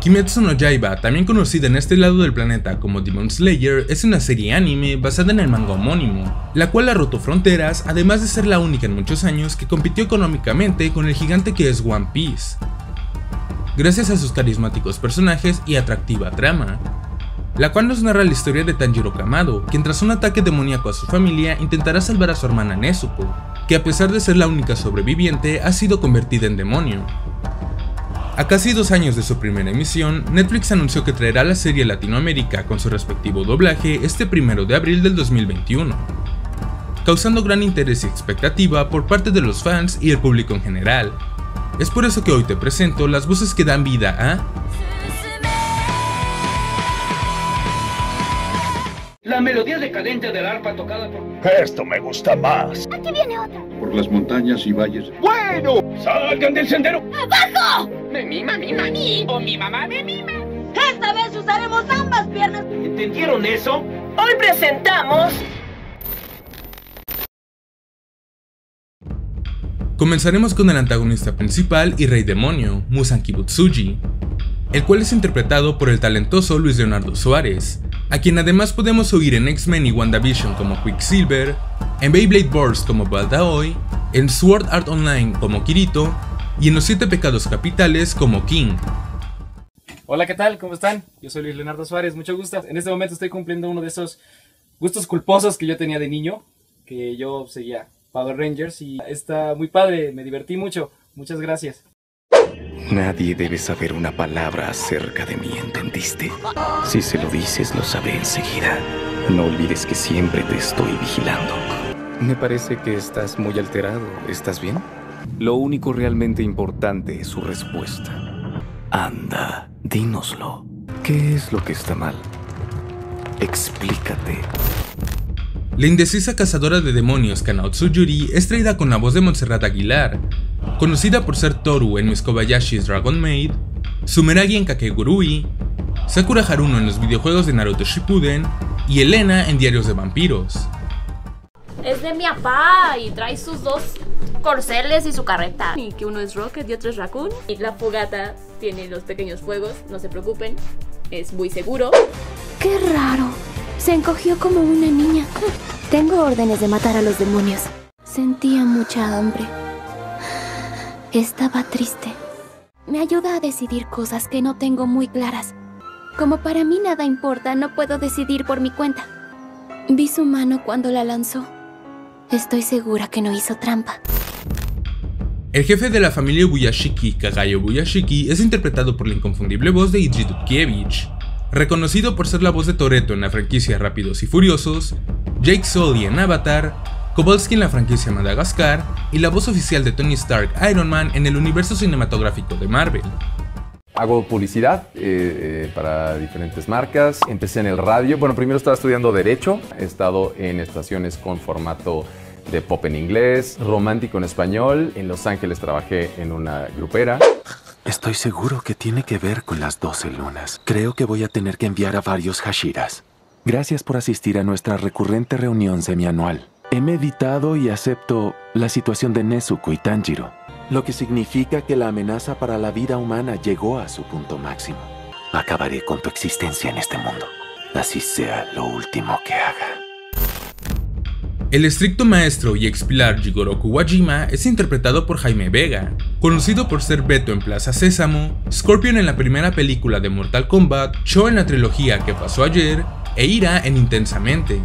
Kimetsu no Yaiba, también conocida en este lado del planeta como Demon Slayer, es una serie anime basada en el manga homónimo, la cual ha roto fronteras, además de ser la única en muchos años que compitió económicamente con el gigante que es One Piece, gracias a sus carismáticos personajes y atractiva trama, la cual nos narra la historia de Tanjiro Kamado, quien tras un ataque demoníaco a su familia intentará salvar a su hermana Nezuko, que a pesar de ser la única sobreviviente ha sido convertida en demonio. A casi 2 años de su primera emisión, Netflix anunció que traerá la serie a Latinoamérica con su respectivo doblaje este 1 de abril del 2021, causando gran interés y expectativa por parte de los fans y el público en general. Es por eso que hoy te presento las voces que dan vida a la melodía decadente del arpa tocada por... Esto me gusta más. Aquí viene otra. Por las montañas y valles. ¡Bueno! ¡Salgan del sendero! ¡Abajo! Me mima, mi mami. O mi mamá me mima. Esta vez usaremos ambas piernas. ¿Entendieron eso? Hoy presentamos... Comenzaremos con el antagonista principal y rey demonio, Muzan Kibutsuji, el cual es interpretado por el talentoso Luis Leonardo Suárez, a quien además podemos oír en X-Men y WandaVision como Quicksilver, en Beyblade Burst como Baldaoi, en Sword Art Online como Kirito y en Los 7 Pecados Capitales como King. Hola, ¿qué tal? ¿Cómo están? Yo soy Luis Leonardo Suárez, mucho gusto. En este momento estoy cumpliendo uno de esos gustos culposos que yo tenía de niño, que yo seguía Power Rangers y está muy padre, me divertí mucho. Muchas gracias. Nadie debe saber una palabra acerca de mí, ¿entendiste? Si se lo dices, lo sabré enseguida. No olvides que siempre te estoy vigilando. Me parece que estás muy alterado. ¿Estás bien? Lo único realmente importante es su respuesta. Anda, dínoslo. ¿Qué es lo que está mal? Explícate. La indecisa cazadora de demonios Kanaotsu Yuri es traída con la voz de Montserrat Aguilar, conocida por ser Toru en Miss Kobayashi's Dragon Maid, Sumeragi en Kakegurui, Sakura Haruno en los videojuegos de Naruto Shippuden y Elena en Diarios de Vampiros. Es de mi papá y trae sus 2 corceles y su carreta. Y que uno es Rocket y otro es Raccoon. Y la fogata tiene los pequeños fuegos, no se preocupen, es muy seguro. ¡Qué raro! Se encogió como una niña. Tengo órdenes de matar a los demonios. Sentía mucha hambre. Estaba triste. Me ayuda a decidir cosas que no tengo muy claras. Como para mí nada importa, no puedo decidir por mi cuenta. Vi su mano cuando la lanzó. Estoy segura que no hizo trampa. El jefe de la familia Ubuyashiki, Kagayo Ubuyashiki, es interpretado por la inconfundible voz de Idris Dutkiewicz, reconocido por ser la voz de Toretto en la franquicia Rápidos y Furiosos, Jake Sully en Avatar, Kowalski en la franquicia Madagascar y la voz oficial de Tony Stark Iron Man en el universo cinematográfico de Marvel. Hago publicidad para diferentes marcas, empecé en el radio, bueno, primero estaba estudiando Derecho, he estado en estaciones con formato de pop en inglés, romántico en español, en Los Ángeles trabajé en una grupera. Estoy seguro que tiene que ver con las 12 lunas. Creo que voy a tener que enviar a varios Hashiras. Gracias por asistir a nuestra recurrente reunión semianual. He meditado y acepto la situación de Nezuko y Tanjiro, lo que significa que la amenaza para la vida humana llegó a su punto máximo. Acabaré con tu existencia en este mundo, así sea lo último que haga. El estricto maestro y ex-pilar Jigoroku Wajima es interpretado por Jaime Vega, conocido por ser Beto en Plaza Sésamo, Scorpion en la primera película de Mortal Kombat, Cho en la trilogía ¿Qué pasó ayer? E Ira en Intensamente.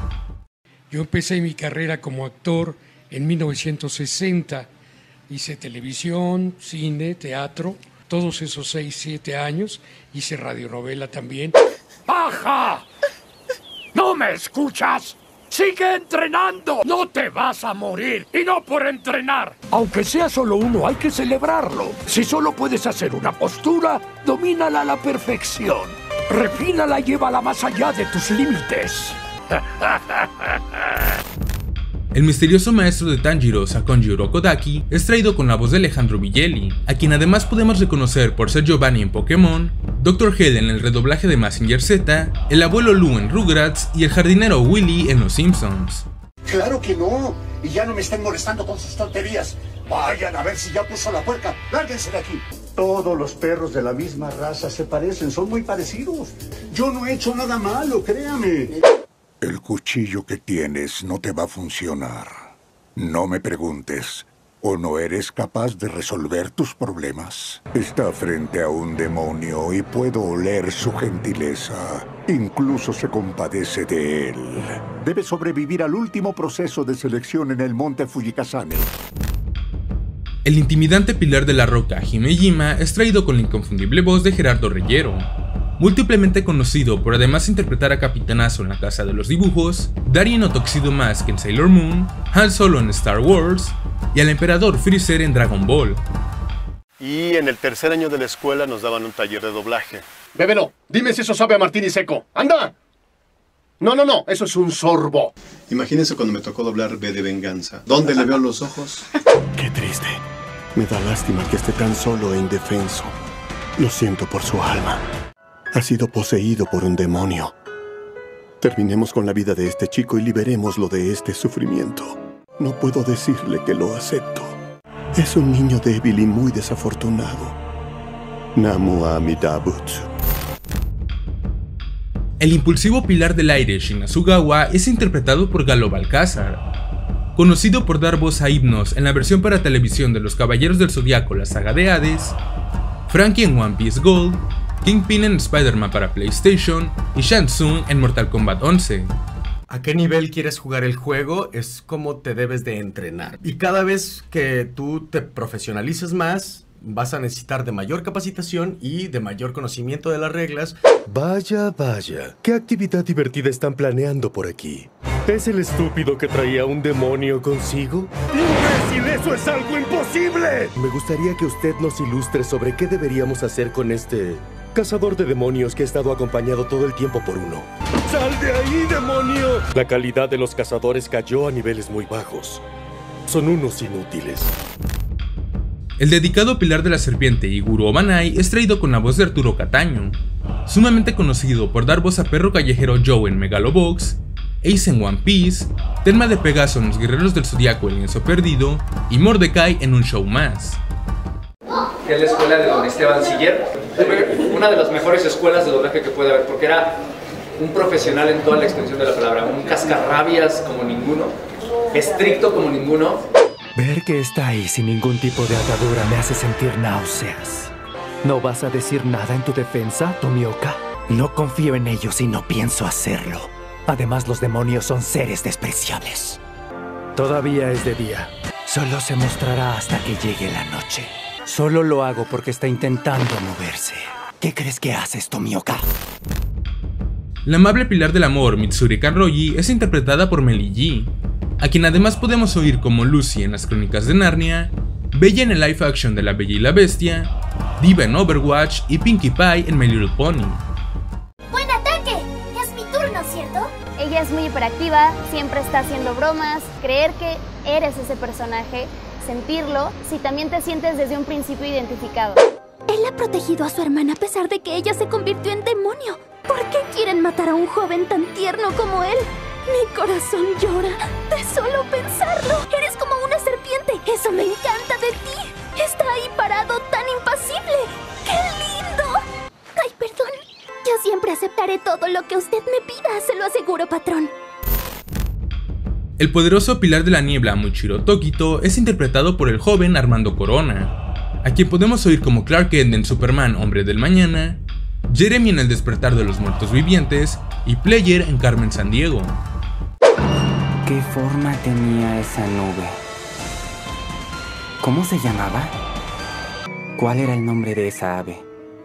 Yo empecé mi carrera como actor en 1960. Hice televisión, cine, teatro, todos esos 6, 7 años. Hice radionovela también. ¡Baja! ¿No me escuchas? ¡Sigue entrenando! ¡No te vas a morir! ¡Y no por entrenar! Aunque sea solo uno, hay que celebrarlo. Si solo puedes hacer una postura, domínala a la perfección. Refínala y llévala más allá de tus límites. El misterioso maestro de Tanjiro, Sakonji Urokodaki, es traído con la voz de Alejandro Vigelli, a quien además podemos reconocer por ser Giovanni en Pokémon, Dr. Hell en el redoblaje de Mazinger Z, el abuelo Lou en Rugrats y el jardinero Willy en Los Simpsons. ¡Claro que no! Y ya no me estén molestando con sus tonterías. Vayan a ver si ya puso la puerca. ¡Lárguense de aquí! Todos los perros de la misma raza se parecen, son muy parecidos. Yo no he hecho nada malo, créame. El cuchillo que tienes no te va a funcionar. No me preguntes. ¿O no eres capaz de resolver tus problemas? Está frente a un demonio y puedo oler su gentileza. Incluso se compadece de él. Debe sobrevivir al último proceso de selección en el monte Fujikasane. El intimidante pilar de la roca, Himejima, es traído con la inconfundible voz de Gerardo Reyero. Múltiplemente conocido por además interpretar a Capitanazo en La Casa de los Dibujos, Darien Tuxedo Mask en Sailor Moon, Han Solo en Star Wars y al Emperador Freezer en Dragon Ball. Y en el tercer año de la escuela nos daban un taller de doblaje. Bébelo, dime si eso sabe a martini seco. ¡Anda! No, eso es un sorbo. Imagínense cuando me tocó doblar V de Venganza. ¿Dónde le veo los ojos? Qué triste. Me da lástima que esté tan solo e indefenso. Lo siento por su alma. Ha sido poseído por un demonio. Terminemos con la vida de este chico y liberémoslo de este sufrimiento. No puedo decirle que lo acepto. Es un niño débil y muy desafortunado. Namu Amida Butsu. El impulsivo pilar del aire Shinasugawa es interpretado por Galo Balcázar. Conocido por dar voz a Hypnos en la versión para televisión de Los Caballeros del Zodiaco, la saga de Hades, Frankie en One Piece Gold, Kingpin en Spider-Man para PlayStation y Shang Tsung en Mortal Kombat 11. A qué nivel quieres jugar el juego es como te debes de entrenar. Y cada vez que tú te profesionalices más, vas a necesitar de mayor capacitación y de mayor conocimiento de las reglas. Vaya, ¿qué actividad divertida están planeando por aquí? ¿Es el estúpido que traía un demonio consigo? ¡Imbécil! ¡Eso es algo imposible! Me gustaría que usted nos ilustre sobre qué deberíamos hacer con este cazador de demonios que ha estado acompañado todo el tiempo por uno. ¡Sal de ahí, demonio! La calidad de los cazadores cayó a niveles muy bajos. Son unos inútiles. El dedicado pilar de la serpiente Iguro Obanai es traído con la voz de Arturo Cataño, sumamente conocido por dar voz a perro callejero Joe en Megalobox, Ace en One Piece, Tenma de Pegaso en Los Guerreros del Zodiaco El Lienzo Perdido y Mordecai en Un Show Más. Que es la escuela de don Esteban Siller, una de las mejores escuelas de doblaje que puede haber, porque era un profesional en toda la extensión de la palabra, un cascarrabias como ninguno, estricto como ninguno. Ver que está ahí sin ningún tipo de atadura me hace sentir náuseas. ¿No vas a decir nada en tu defensa, Tomioka? No confío en ellos y no pienso hacerlo. Además, los demonios son seres despreciables. Todavía es de día. Solo se mostrará hasta que llegue la noche. Solo lo hago porque está intentando moverse. ¿Qué crees que haces, Tomioka? La amable pilar del amor, Mitsuri Kanroji, es interpretada por Meli G, a quien además podemos oír como Lucy en Las Crónicas de Narnia, Bella en el live action de La Bella y la Bestia, Diva en Overwatch y Pinkie Pie en My Little Pony. ¡Buen ataque! Es mi turno, ¿cierto? Ella es muy hiperactiva, siempre está haciendo bromas, creer que eres ese personaje, sentirlo, si también te sientes desde un principio identificado. Él ha protegido a su hermana a pesar de que ella se convirtió en demonio. ¿Por qué quieren matar a un joven tan tierno como él? Mi corazón llora de solo pensarlo. Eres como una serpiente. Eso me encanta de ti. Está ahí parado tan impasible. ¡Qué lindo! Ay, perdón. Yo siempre aceptaré todo lo que usted me pida, se lo aseguro, patrón. El poderoso pilar de la niebla, Muichiro Tokito, es interpretado por el joven Armando Corona, a quien podemos oír como Clark Kent en Superman Hombre del Mañana, Jeremy en El Despertar de los Muertos Vivientes y Player en Carmen Sandiego. ¿Qué forma tenía esa nube? ¿Cómo se llamaba? ¿Cuál era el nombre de esa ave?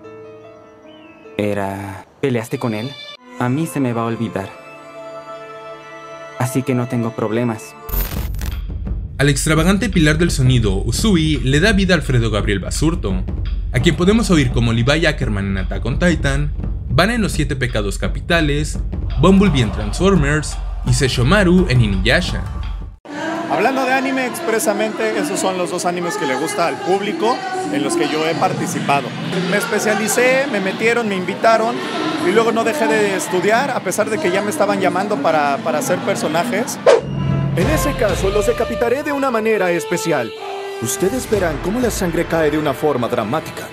¿Peleaste con él? A mí se me va a olvidar. Así que no tengo problemas. Al extravagante pilar del sonido, Usui, le da vida a Alfredo Gabriel Basurto, a quien podemos oír como Levi Ackerman en Attack on Titan, Van en Los 7 Pecados Capitales, Bumblebee en Transformers y Sesshomaru en Inuyasha. Hablando de anime expresamente, esos son los dos animes que le gusta al público en los que yo he participado. Me especialicé, me metieron, me invitaron y luego no dejé de estudiar a pesar de que ya me estaban llamando para hacer personajes. En ese caso, los decapitaré de una manera especial. Ustedes verán cómo la sangre cae de una forma dramática.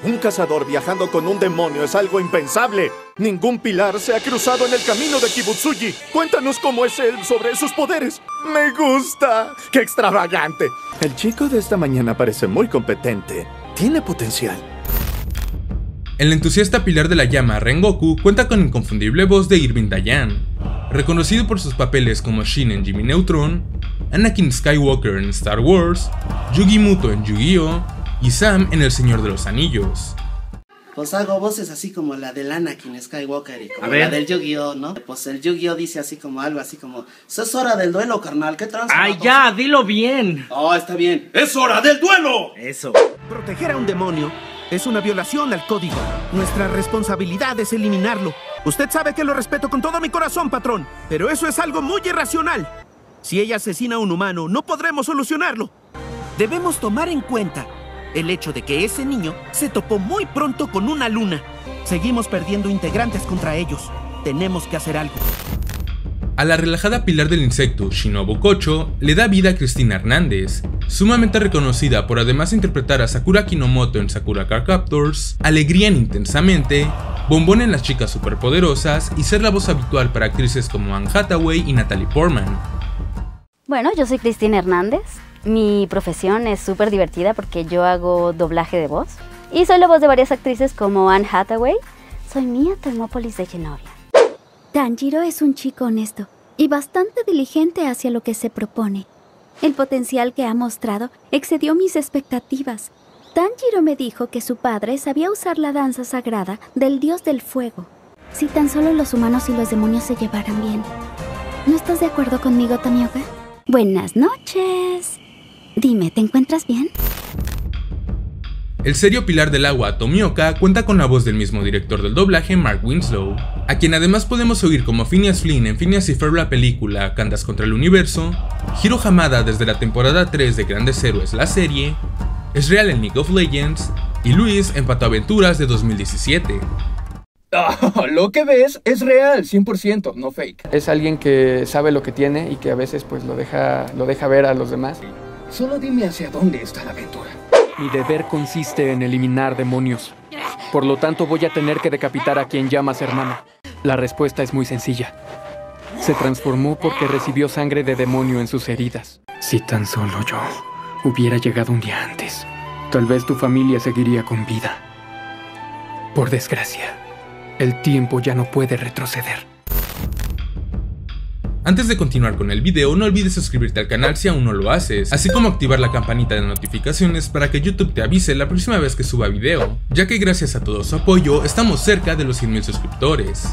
Un cazador viajando con un demonio es algo impensable. Ningún pilar se ha cruzado en el camino de Kibutsuji. Cuéntanos cómo es él sobre sus poderes. Me gusta. ¡Qué extravagante! El chico de esta mañana parece muy competente. Tiene potencial. El entusiasta pilar de la llama Rengoku cuenta con inconfundible voz de Irving Dayan, reconocido por sus papeles como Shin en Jimmy Neutron, Anakin Skywalker en Star Wars, Yugi Muto en Yu-Gi-Oh! Y Sam en El Señor de los Anillos. Pues hago voces así como la del Anakin Skywalker y como la del Yu-Gi-Oh, ¿no? Pues el Yu-Gi-Oh dice así como algo así como: es hora del duelo, carnal, ¿qué trans? ¡Ay, ya! ¡Dilo bien! Oh, está bien. ¡Es hora del duelo! Eso. Proteger a un demonio es una violación al código. Nuestra responsabilidad es eliminarlo. Usted sabe que lo respeto con todo mi corazón, patrón, pero eso es algo muy irracional. Si ella asesina a un humano, no podremos solucionarlo. Debemos tomar en cuenta el hecho de que ese niño se topó muy pronto con una luna. Seguimos perdiendo integrantes contra ellos. Tenemos que hacer algo. A la relajada pilar del insecto, Shinobu Kocho, le da vida a Cristina Hernández, sumamente reconocida por además interpretar a Sakura Kinomoto en Sakura Card Captors, Alegría en Intensamente, Bombón en Las Chicas Superpoderosas y ser la voz habitual para actrices como Anne Hathaway y Natalie Portman. Bueno, yo soy Cristina Hernández. Mi profesión es súper divertida porque yo hago doblaje de voz. Y soy la voz de varias actrices como Anne Hathaway. Soy Mia Thermopolis de Genovia. Tanjiro es un chico honesto y bastante diligente hacia lo que se propone. El potencial que ha mostrado excedió mis expectativas. Tanjiro me dijo que su padre sabía usar la danza sagrada del dios del fuego. Si tan solo los humanos y los demonios se llevaran bien. ¿No estás de acuerdo conmigo, Tomioka? Buenas noches. Dime, ¿te encuentras bien? El serio pilar del agua, Tomioka, cuenta con la voz del mismo director del doblaje, Mark Winslow, a quien además podemos oír como Phineas Flynn en Phineas y Ferb la película Candas contra el Universo, Hiro Hamada desde la temporada 3 de Grandes Héroes la serie, es real en League of Legends y Luis en Pato Aventuras de 2017. Lo que ves es real, 100%, no fake. Es alguien que sabe lo que tiene y que a veces pues lo deja ver a los demás. Solo dime hacia dónde está la aventura. Mi deber consiste en eliminar demonios. Por lo tanto voy a tener que decapitar a quien llamas hermano. La respuesta es muy sencilla. Se transformó porque recibió sangre de demonio en sus heridas. Si tan solo yo hubiera llegado un día antes, tal vez tu familia seguiría con vida. Por desgracia, el tiempo ya no puede retroceder. Antes de continuar con el video, no olvides suscribirte al canal si aún no lo haces, así como activar la campanita de notificaciones para que YouTube te avise la próxima vez que suba video, ya que gracias a todo su apoyo estamos cerca de los 100,000 suscriptores.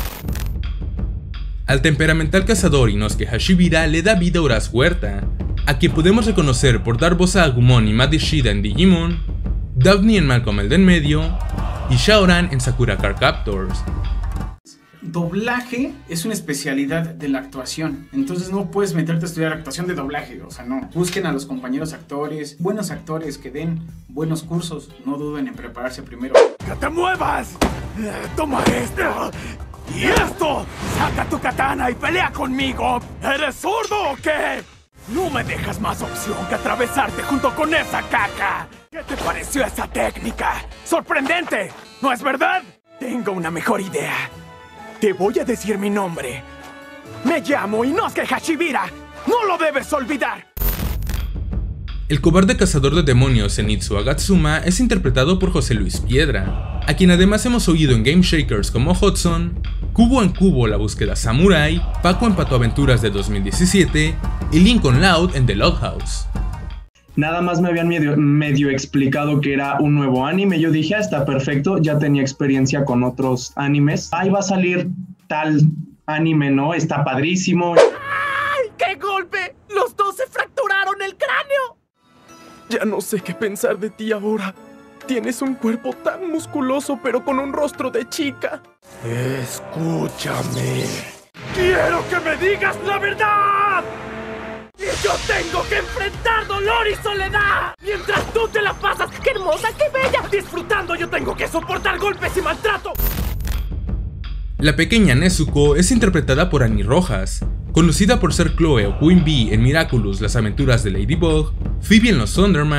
Al temperamental cazador Inosuke Hashibira le da vida Horace Huerta, a quien podemos reconocer por dar voz a Agumon y Mad Ishida en Digimon, Daphne en Malcolm el de en medio y Shaoran en Sakura Card Captors. Doblaje es una especialidad de la actuación, entonces no puedes meterte a estudiar actuación de doblaje, o sea, no. Busquen a los compañeros actores, buenos actores que den buenos cursos, no duden en prepararse primero. ¡Que te muevas! ¡Toma esto! ¡Y esto! ¡Saca tu katana y pelea conmigo! ¿Eres sordo o qué? No me dejas más opción que atravesarte junto con esa caca. ¿Qué te pareció esa técnica? ¡Sorprendente! ¿No es verdad? Tengo una mejor idea. Te voy a decir mi nombre. Me llamo Inosuke Hashibira. ¡No lo debes olvidar! El cobarde cazador de demonios Zenitsu Agatsuma es interpretado por José Luis Piedra, a quien además hemos oído en Game Shakers como Hudson, Kubo en Kubo la búsqueda samurai, Paco en Pato Aventuras de 2017 y Lincoln Loud en The Loud House. Nada más me habían medio explicado que era un nuevo anime. Yo dije, está perfecto, ya tenía experiencia con otros animes. Ahí va a salir tal anime, ¿no? Está padrísimo. ¡Ay, qué golpe! ¡Los dos se fracturaron el cráneo! Ya no sé qué pensar de ti ahora. Tienes un cuerpo tan musculoso, pero con un rostro de chica. Escúchame. ¡Quiero que me digas la verdad! ¡Y yo tengo que enfrentar dolor y soledad! ¡Mientras tú te la pasas! ¡Qué hermosa, qué bella! ¡Disfrutando, yo tengo que soportar golpes y maltrato! La pequeña Nezuko es interpretada por Annie Rojas, conocida por ser Chloe o Queen Bee en Miraculous, las aventuras de Ladybug, Phoebe en Los Thunderman,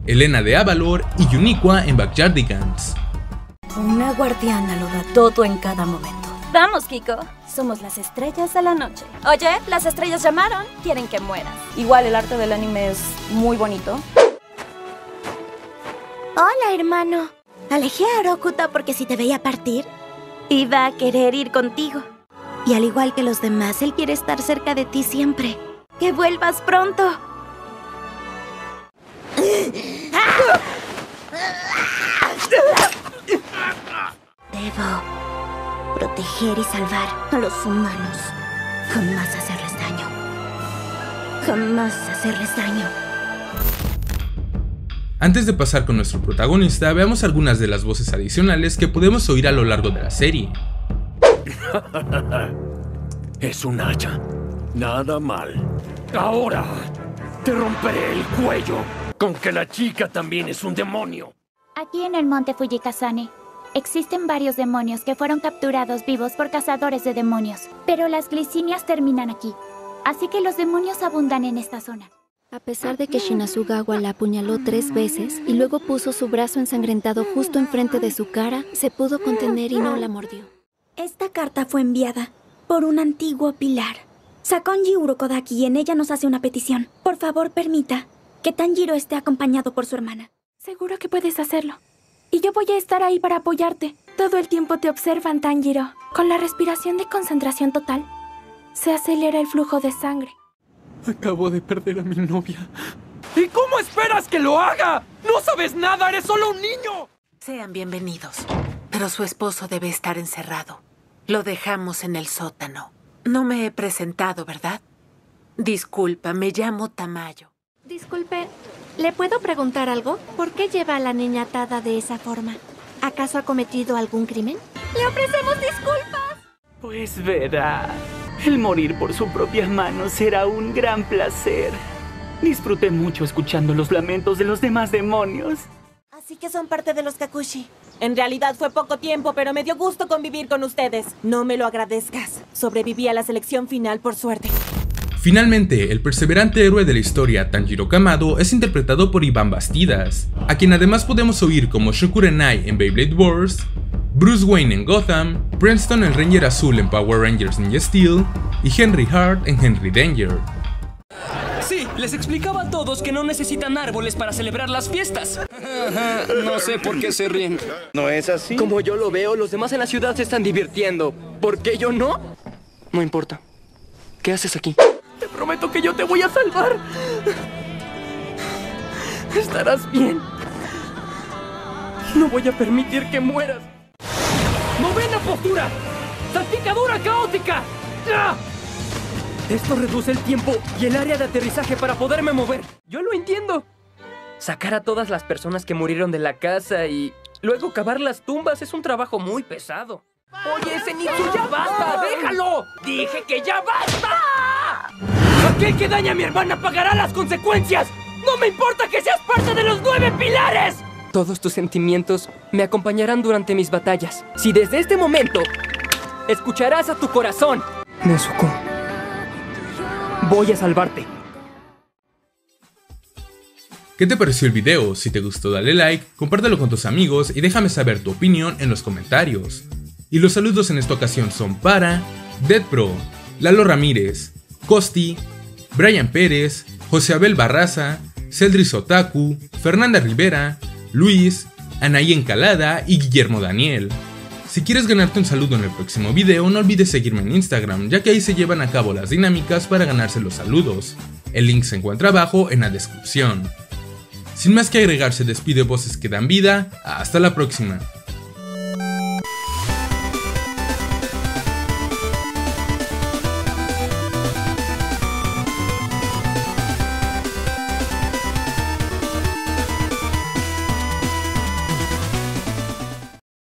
Elena de Avalor y Uniqua en Backyardigans. Una guardiana lo da todo en cada momento. Vamos, Kiko. Somos las estrellas de la noche. Oye, las estrellas llamaron. Quieren que mueras. Igual el arte del anime es muy bonito. Hola, hermano. Alejé a Rokuta porque si te veía partir, iba a querer ir contigo. Y al igual que los demás, él quiere estar cerca de ti siempre. ¡Que vuelvas pronto! Debo proteger y salvar a los humanos. Jamás hacerles daño. Jamás hacerles daño. Antes de pasar con nuestro protagonista, veamos algunas de las voces adicionales que podemos oír a lo largo de la serie. Es un hacha. Nada mal. Ahora te romperé el cuello. Con que la chica también es un demonio. Aquí en el monte Fujikazane existen varios demonios que fueron capturados vivos por cazadores de demonios. Pero las glicinias terminan aquí. Así que los demonios abundan en esta zona. A pesar de que Shinasugawa la apuñaló 3 veces y luego puso su brazo ensangrentado justo enfrente de su cara, se pudo contener y no la mordió. Esta carta fue enviada por un antiguo pilar. Sakonji Urokodaki, y en ella nos hace una petición. Por favor, permita que Tanjiro esté acompañado por su hermana. Seguro que puedes hacerlo. Y yo voy a estar ahí para apoyarte. Todo el tiempo te observan, Tanjiro. Con la respiración de concentración total, se acelera el flujo de sangre. Acabo de perder a mi novia. ¿Y cómo esperas que lo haga? ¡No sabes nada! ¡Eres solo un niño! Sean bienvenidos. Pero su esposo debe estar encerrado. Lo dejamos en el sótano. No me he presentado, ¿verdad? Disculpa, me llamo Tamayo. Disculpe, ¿le puedo preguntar algo? ¿Por qué lleva a la niña atada de esa forma? ¿Acaso ha cometido algún crimen? ¡Le ofrecemos disculpas! Pues verá, el morir por su propia mano será un gran placer. Disfruté mucho escuchando los lamentos de los demás demonios. Así que son parte de los Kakushi. En realidad fue poco tiempo, pero me dio gusto convivir con ustedes. No me lo agradezcas. Sobreviví a la selección final por suerte. Finalmente, el perseverante héroe de la historia, Tanjiro Kamado, es interpretado por Iván Bastidas, a quien además podemos oír como Shokurenai en Beyblade Wars, Bruce Wayne en Gotham, Princeton el Ranger Azul en Power Rangers Ninja Steel y Henry Hart en Henry Danger. Sí, les explicaba a todos que no necesitan árboles para celebrar las fiestas. No sé por qué se ríen. ¿No es así? Como yo lo veo, los demás en la ciudad se están divirtiendo. ¿Por qué yo no? No importa. ¿Qué haces aquí? Te prometo que yo te voy a salvar. Estarás bien. No voy a permitir que mueras. ¡Novena postura! ¡Salpicadura caótica! ¡Ah! Esto reduce el tiempo y el área de aterrizaje para poderme mover. Yo lo entiendo. Sacar a todas las personas que murieron de la casa y luego cavar las tumbas es un trabajo muy pesado. ¡Oye, Zenitsu, ya basta! ¡Déjalo! ¡Dije que ya basta! ¡Aquel que daña a mi hermana pagará las consecuencias! ¡No me importa que seas parte de los 9 pilares! Todos tus sentimientos me acompañarán durante mis batallas. Si desde este momento escucharás a tu corazón, Nezuko, voy a salvarte. ¿Qué te pareció el video? Si te gustó dale like, compártelo con tus amigos y déjame saber tu opinión en los comentarios. Y los saludos en esta ocasión son para Deadpro, Lalo Ramírez, Costi, Brian Pérez, José Abel Barraza, Celdris Otaku, Fernanda Rivera, Luis, Anaí Encalada y Guillermo Daniel. Si quieres ganarte un saludo en el próximo video, no olvides seguirme en Instagram, ya que ahí se llevan a cabo las dinámicas para ganarse los saludos. El link se encuentra abajo en la descripción. Sin más que agregar, se despide Voces que dan vida. Hasta la próxima.